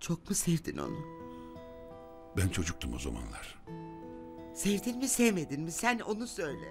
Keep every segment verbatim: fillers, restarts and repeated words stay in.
Çok mu sevdin onu? Ben çocuktum o zamanlar. Sevdin mi sevmedin mi? Sen onu söyle.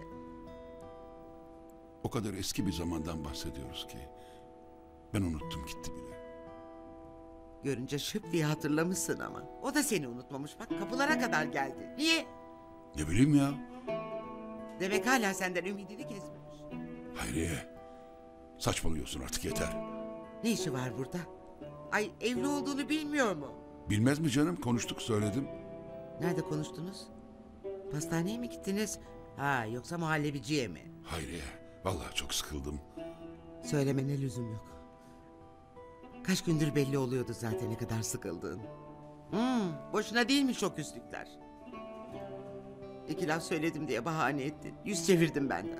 O kadar eski bir zamandan bahsediyoruz ki. Ben unuttum gitti bile. Görünce şıp diye hatırlamışsın ama. O da seni unutmamış bak, kapılara kadar geldi. Niye? Ne bileyim ya. Demek hala senden ümidini kesmemiş. Hayriye. Saçmalıyorsun artık, yeter. Ne işi var burada? Ay, evli olduğunu bilmiyor mu? Bilmez mi canım? Konuştuk, söyledim. Nerede konuştunuz? Pastaneye mi gittiniz? Ha, yoksa muhallebiciye mi? Hayriye. Vallahi çok sıkıldım. Söylemene lüzum yok. Kaç gündür belli oluyordu zaten ne kadar sıkıldığın. Hmm, boşuna değilmiş o küslükler. İki laf söyledim diye bahane ettin. Yüz çevirdim benden.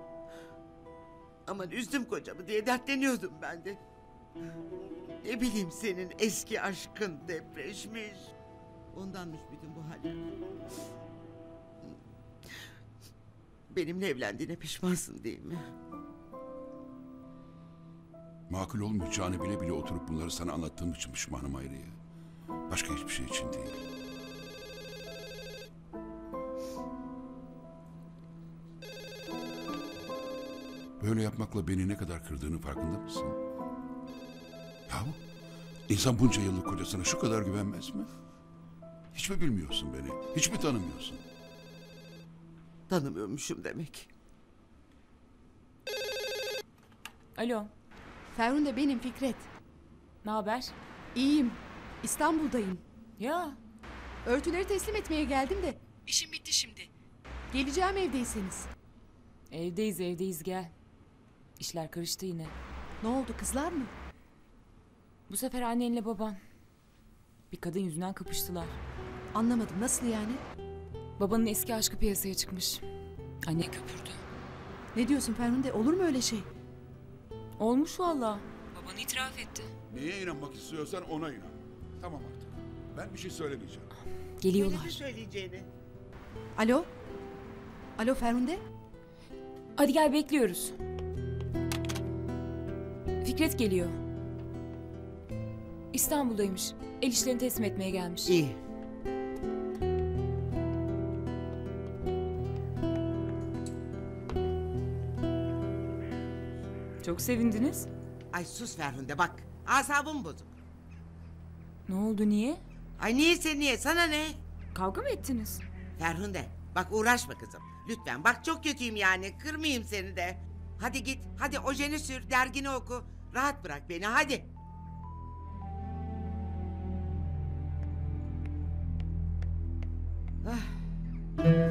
Aman üzdüm kocamı diye dertleniyordum ben de. Ne bileyim, senin eski aşkın depreşmiş. Ondanmış bütün bu haller. Benimle evlendiğine pişmansın değil mi? Makul olmayacağını bile bile oturup bunları sana anlattığım için pişmanım Hayriye. Başka hiçbir şey için değil. Böyle yapmakla beni ne kadar kırdığının farkında mısın? Yahu, insan bunca yıllık kocasına şu kadar güvenmez mi? Hiç mi bilmiyorsun beni? Hiç mi tanımıyorsun? Tanımıyormuşum demek. Alo, Ferhunde benim, Fikret. ne haber? İyiyim. İstanbul'dayım. Ya, Örtüleri teslim etmeye geldim de. İşim bitti şimdi. Geleceğim evdeyseniz. evdeyiz evdeyiz gel. İşler karıştı yine. Ne oldu, kızlar mı? Bu sefer annenle baban bir kadın yüzünden kapıştılar. Anlamadım, nasıl yani? Babanın eski aşkı piyasaya çıkmış. Anne köpürdü. Ne diyorsun Ferhunde, olur mu öyle şey? Olmuş valla. Baban itiraf etti. Neye inanmak istiyorsan ona inan. Tamam artık. Ben bir şey söylemeyeceğim. Geliyorlar. Söyledi söyleyeceğini. Alo? Alo Ferhunde? Hadi gel, bekliyoruz. Fikret geliyor. İstanbul'daymış. El işlerini teslim etmeye gelmiş. İyi. Çok sevindiniz. Ay sus Ferhunde bak. Asabım bozuk. Ne oldu, niye? Ay niyeyse niye, sana ne? Kavga mı ettiniz? Ferhunde bak, uğraşma kızım. Lütfen bak, çok kötüyüm yani. Kırmayayım seni de. Hadi git, hadi ojeni sür, dergini oku. Rahat bırak beni, hadi. Ah.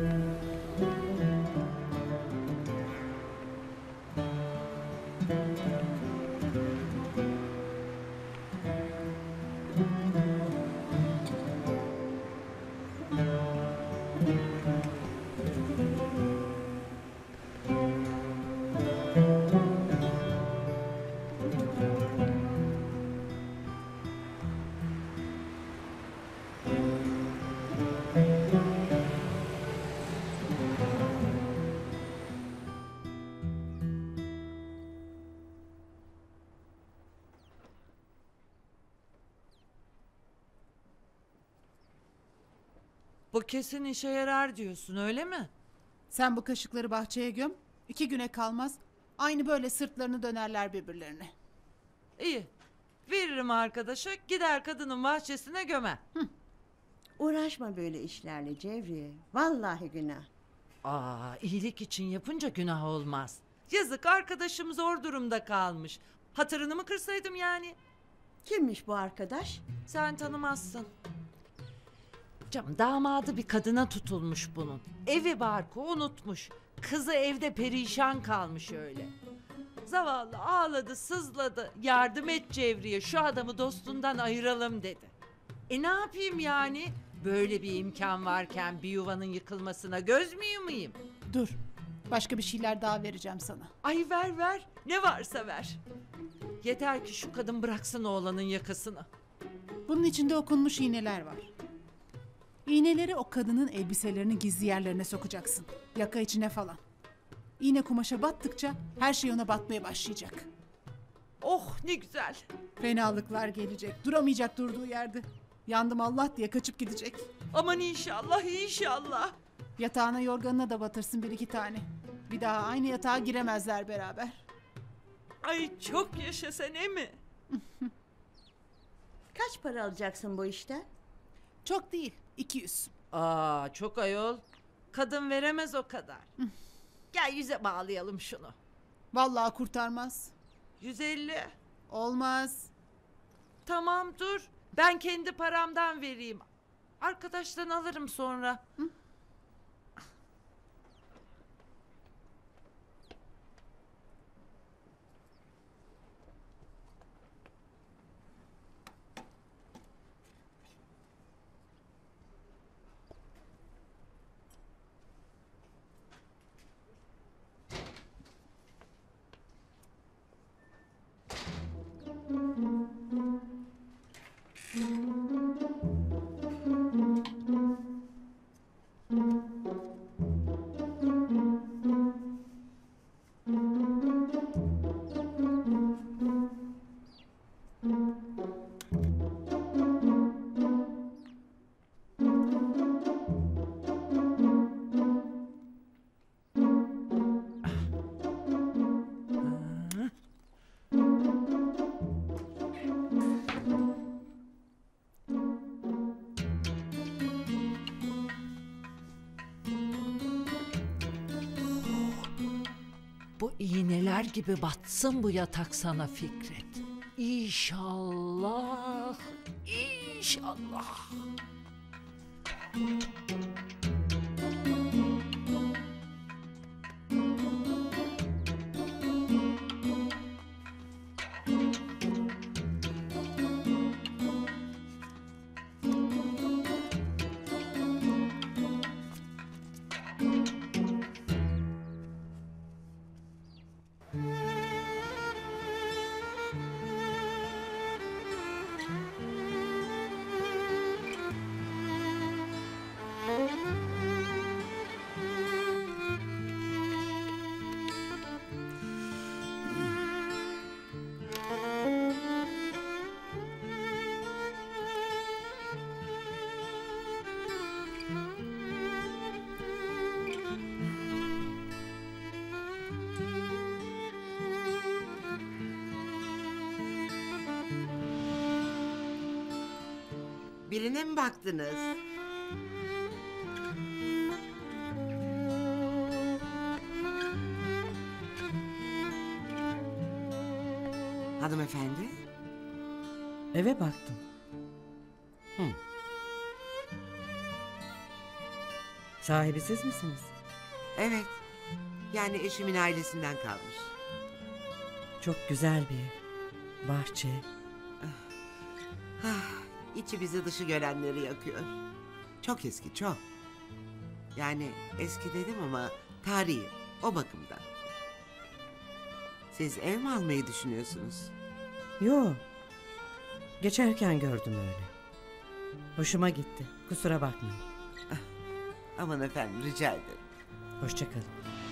Bu kesin işe yarar diyorsun, öyle mi? Sen bu kaşıkları bahçeye göm. İki güne kalmaz. Aynı böyle sırtlarını dönerler birbirlerine. İyi. Veririm arkadaşa, gider kadının bahçesine gömer. Uğraşma böyle işlerle Cevriye. Vallahi günah. Aa, iyilik için yapınca günah olmaz. Yazık, arkadaşım zor durumda kalmış. Hatırını mı kırsaydım yani? Kimmiş bu arkadaş? Sen tanımazsın. Canım, damadı bir kadına tutulmuş bunun. Evi barkı unutmuş. Kızı evde perişan kalmış öyle. Zavallı ağladı, sızladı. Yardım et Cevriye, şu adamı dostundan ayıralım dedi. E ne yapayım yani? Böyle bir imkan varken bir yuvanın yıkılmasına göz mü yumayım? Dur. Başka bir şeyler daha vereceğim sana. Ay ver ver, ne varsa ver. Yeter ki şu kadın bıraksın oğlanın yakasını. Bunun içinde okunmuş iğneler var. İğneleri o kadının elbiselerinin gizli yerlerine sokacaksın. Yaka içine falan. İğne kumaşa battıkça her şey ona batmaya başlayacak. Oh ne güzel. Fenalıklar gelecek. Duramayacak durduğu yerde. Yandım Allah diye kaçıp gidecek. Aman inşallah inşallah. Yatağına yorganına da batırsın bir iki tane. Bir daha aynı yatağa giremezler beraber. Ay çok yaşa sen emi. Kaç para alacaksın bu işten? Çok değil. iki yüz. Aa çok ayol. Kadın veremez o kadar. Gel yüze bağlayalım şunu. Vallahi kurtarmaz. yüz elli. Olmaz. Tamam dur. Ben kendi paramdan vereyim. Arkadaştan alırım sonra. Hı? Bu iğneler gibi batsın bu yatak sana Fikret. İnşallah, inşallah. Birine mi baktınız? Hanımefendi? Eve baktım. Hı. Sahibi siz misiniz? Evet. Yani eşimin ailesinden kalmış. Çok güzel bir ev. Bahçe. Ah, içi bizi dışı görenleri yakıyor. Çok eski, çok. Yani eski dedim ama tarihi, o bakımdan. Siz ev mi almayı düşünüyorsunuz? Yo. Geçerken gördüm öyle. Hoşuma gitti. Kusura bakmayın. Aman efendim, rica ederim. Hoşça kalın.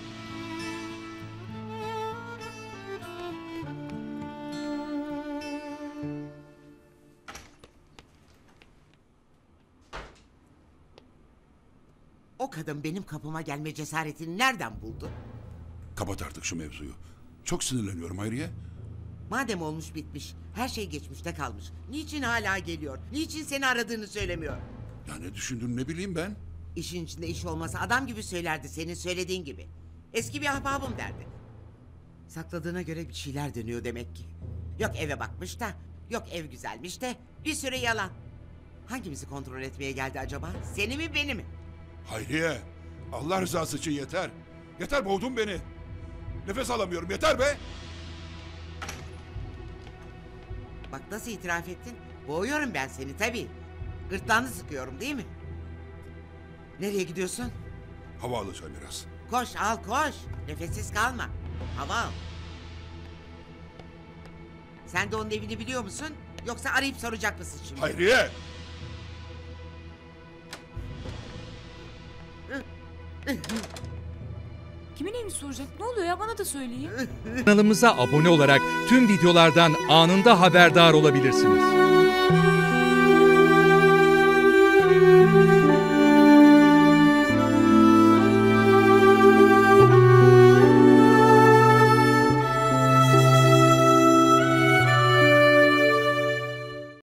O kadın benim kapıma gelme cesaretini nereden buldu? Kapat artık şu mevzuyu. Çok sinirleniyorum Hayriye. Madem olmuş bitmiş, her şey geçmişte kalmış. Niçin hala geliyor? Niçin seni aradığını söylemiyor? Ya ne düşündün ne bileyim ben. İşin içinde iş olmasa adam gibi söylerdi, senin söylediğin gibi. Eski bir ahbabım derdi. Sakladığına göre bir şeyler dönüyor demek ki. Yok eve bakmış da, yok ev güzelmiş de, bir sürü yalan. Hangimizi kontrol etmeye geldi acaba? Seni mi beni mi? Hayriye, Allah rızası için yeter. Yeter, boğdun beni. Nefes alamıyorum, yeter be. Bak nasıl itiraf ettin? Boğuyorum ben seni tabii. Gırtlağını sıkıyorum değil mi? Nereye gidiyorsun? Hava alacağım biraz. Koş al koş. Nefessiz kalma. Hava al. Sen de onun evini biliyor musun? Yoksa arayıp soracak mısın şimdi? Hayriye! Kimin evini soracak? Ne oluyor ya, bana da söyleyin. Kanalımıza abone olarak tüm videolardan anında haberdar olabilirsiniz.